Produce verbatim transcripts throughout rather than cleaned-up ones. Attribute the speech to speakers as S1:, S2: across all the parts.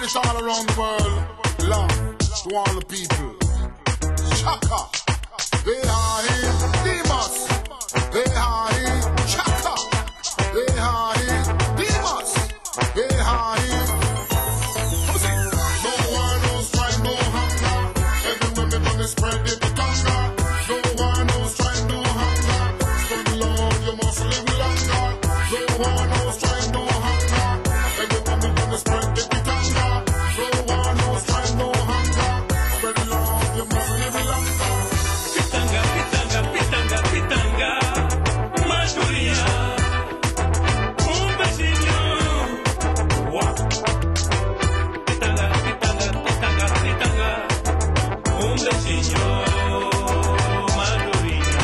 S1: spread it all around the world. Love to all the people. Chaka, they are here. Demas, they are here. Chaka, they are here. Demas, they are here. Come see. No war, no strife, no hunger. Everywhere me gonna spread it, the conga. No war, no strife, no hunger. Spread the Lord, you must live longer. No war, no strife, no hunger. Everywhere me gonna spread it, the conga. No war, no strife, no hunger. Spread the Lord, you must live longer.
S2: Pitanga, pitanga, pitanga, pitanga, Maturinha, um beijinho. Uau. Pitanga, pitanga, pitanga, pitanga, um beijinho, Maturinha.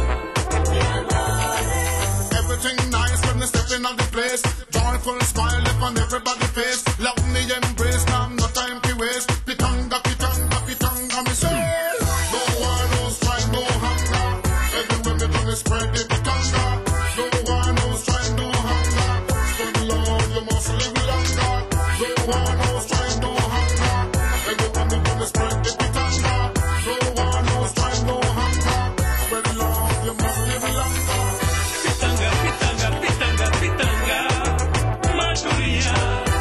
S1: Everything nice when they step in on the place. Joyful smile up on everybody's face. Love me embrace, now no time to waste. Pitanga, pitanga, pitanga, me say. No war, no strife, no hunger. Everywhere me gonna spread it, pitanga. No war, no strife, no hunger. Spread the Lord, you must live longer. No war, no strife, no hunger. Everywhere me gonna spread it, pitanga. No war, no strife, no hunger. Spread the Lord, you must live longer.
S2: Pitanga, pitanga, pitanga, pitanga, Maturinha,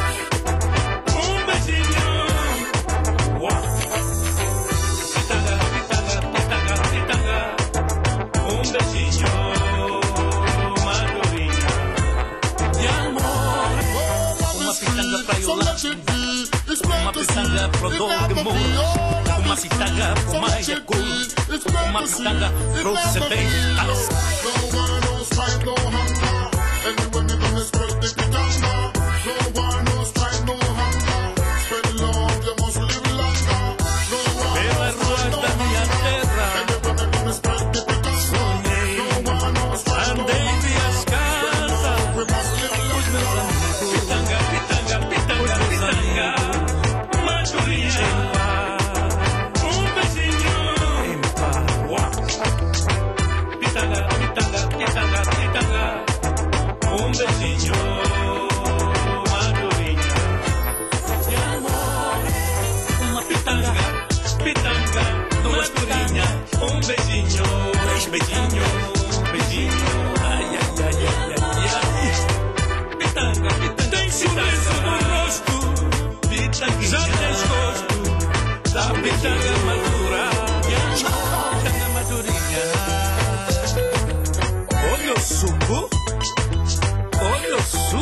S2: um beijinho. Uau. Pitanga, pitanga, pitanga, pitanga, um beijinho, Maturinha. De amor, uma pitanga pra Yolanda, uma pitanga pro Dogemon, uma pitanga pro Maia Cruz, uma pitanga pro Sebentas.
S1: No war, no strife, no hunger. Everywhere me gonna spread the pitanga. No war, no strife, no hunger. Spread the Lord, you must live longer. No war, no
S2: Pelas ruas
S1: strife, no
S2: da minha
S1: hunger.
S2: terra,
S1: Everywhere me gonna spread the pitanga.
S2: sonhei,
S1: No war, no strife, no
S2: andei,
S1: hunger.
S2: vi as casas,
S1: We must live
S2: os meus
S1: longer.
S2: amigos. Pitanga, pitanga, pitanga, pitanga, Maturinha, um beijinho. Uau. Pitanga, pitanga, pitanga, pitanga, um beijinho, Maturinha. De amor, uma pitanga, pitanga, duas purinhas, um beijinho, três beijinhos, beijinho, ai, ai, ai, ai, ai, ai. Pitanga, pitanga, tem sorriso no rosto, pitanga, já tens gosto da pitanga madura, pitanga madurinha. Olha o suco, olha o suco.